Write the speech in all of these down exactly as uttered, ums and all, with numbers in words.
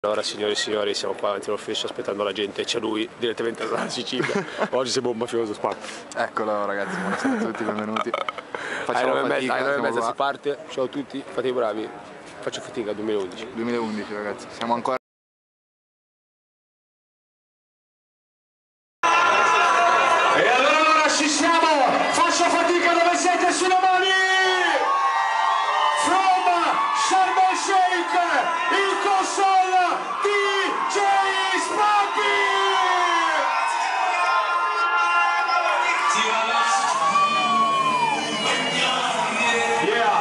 Allora signori e signori, siamo qua davanti all'ufficio aspettando la gente, c'è lui direttamente dalla Sicilia. Oggi siamo un mafioso qua. Eccolo ragazzi, buonasera a tutti, benvenuti. Facciamo alle fatica, alle nove e mezza qua. si parte, ciao a tutti, fate i bravi. Faccio fatica, duemilaundici. duemilaundici ragazzi, siamo ancora... E allora ci siamo, faccio fatica dove siete, sulle mani! From Sharm el Sheikh, il console D J Spampi! Yeah!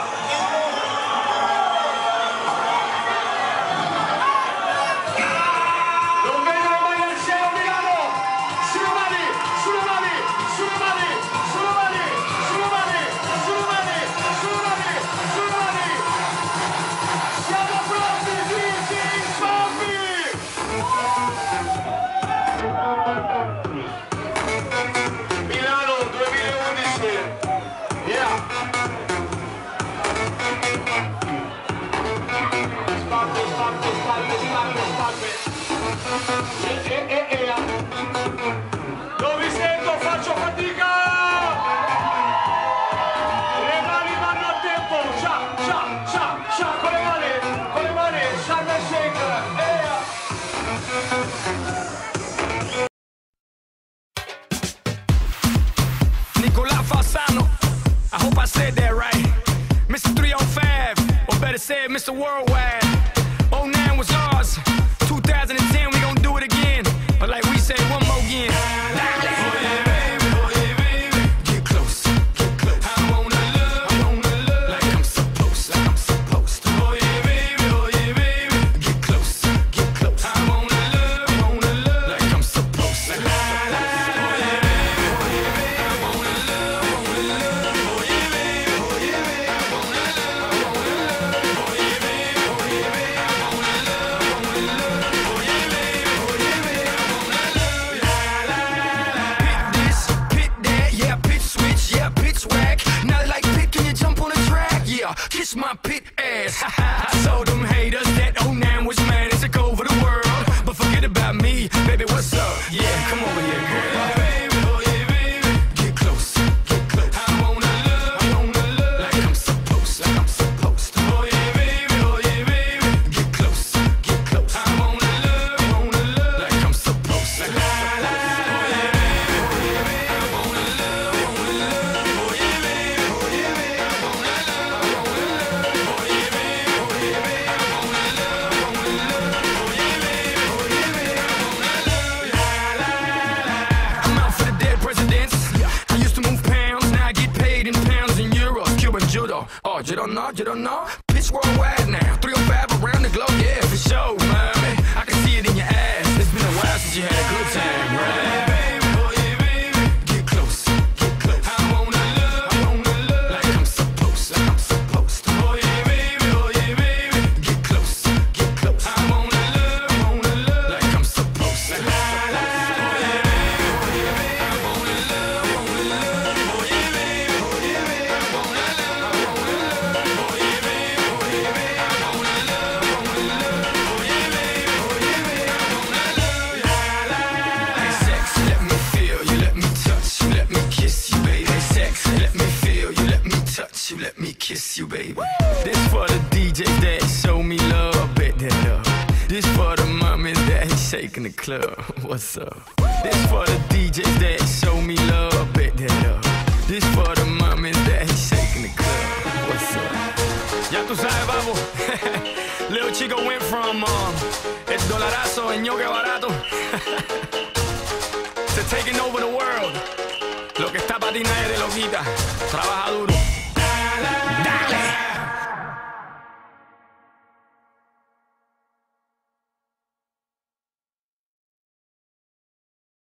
Non vedo le mani al cielo, Milano! Sulle mani, sulle mani, sulle mani, sulle mani, sulle mani, sulle mani, sulle mani, sulle mani! Siamo pronti, D J Spampi! Milano duemilaundici! Yeah! Spampi, spampi, spampi, spampi, spampi! Eh, eh, eh, eh. Non vi sento, faccio fatica! Le mani vanno a tempo! Cià, cià, cià, cià, con le mani, con le mani, Sharm el Sheikh! Eh. Nicola Falsano, I hope I said that right. Mister three oh five, or better said, Mister Worldwide. oh nine was ours, two thousand ten we gon' do it again. But like we say, one more again. Dale. Oh yeah, baby, oh yeah, baby. Get close, get close. I wanna love, I wanna love like I'm supposed, like I'm supposed to. Oh yeah, baby, oh yeah, baby. Get close, get close. I wanna love, I wanna love like I'm supposed, like I'm supposed to. Oh yeah, baby, oh yeah, baby. I wanna love, I wanna love. Oh yeah, baby, oh yeah, baby. I wanna love, I wanna love. Oh yeah, baby, oh yeah, baby. I wanna love, I wanna love. Oh yeah, baby, oh yeah, baby. I wanna love. La la la. Pick this, pick that, yeah, pitch switch, yeah, pitch whack. Not like pit, can you jump on the track? Yeah, kiss my pit ass. Ha ha. I told them haters that oh nine was mad and took over the world. But forget about me, baby, what's up? Yeah, come over here, girl. Oh yeah, baby, oh yeah, baby. Get close, get close. I wanna love, I wanna love like I'm supposed, like I'm supposed to. Oh yeah, baby, oh yeah, baby. Get close, get close. I wanna love, I wanna love like I'm supposed, like I'm supposed to. Oh yeah, baby, oh yeah, baby. I wanna love, I wanna love. Oh yeah, baby, oh yeah, baby. I wanna love, I wanna love. Oh yeah, baby, oh yeah, baby. I wanna love, I wanna love. Oh yeah, baby, oh yeah, baby. I wanna love. La la la. I'm out for the dead presidents. I used to move pounds, now I get paid in pounds and euros. Cuban judo. Oh, you don't know, you don't know? Pitch worldwide now. three oh five around the globe, yeah, for sure, mommy. I can see it in your ass. It's been a while since you had a good time, right? Baby, oh yeah, baby. Get close, get close. I wanna love, I wanna love like I'm supposed, like I'm supposed to. Oh yeah, baby, oh yeah, baby. Get close, get close. I wanna love, I wanna love like I'm supposed, like I'm supposed to. Oh yeah, baby, oh yeah, baby. I wanna love, I wanna love. Oh yeah, baby, oh yeah, baby. I wanna love, I wanna love. Oh yeah, baby, oh yeah, baby. I wanna love, I wanna love. Oh yeah, baby, oh yeah, baby. I wanna love. La la la. Hey sex, let me feel you, let me touch you, let me kiss you, baby. Hey sex, let me feel you, let me touch you, let me kiss you, baby. This for the D Js that show me love, bet that love. This for the mummies that ain't shaking the club. What's up? This for the D Js that show me love, bet that love. This for the mummies that ain't shaking the club. What's up? Ya tú sabes, babo. Little Chico went from um, el dolarazo en ñoque barato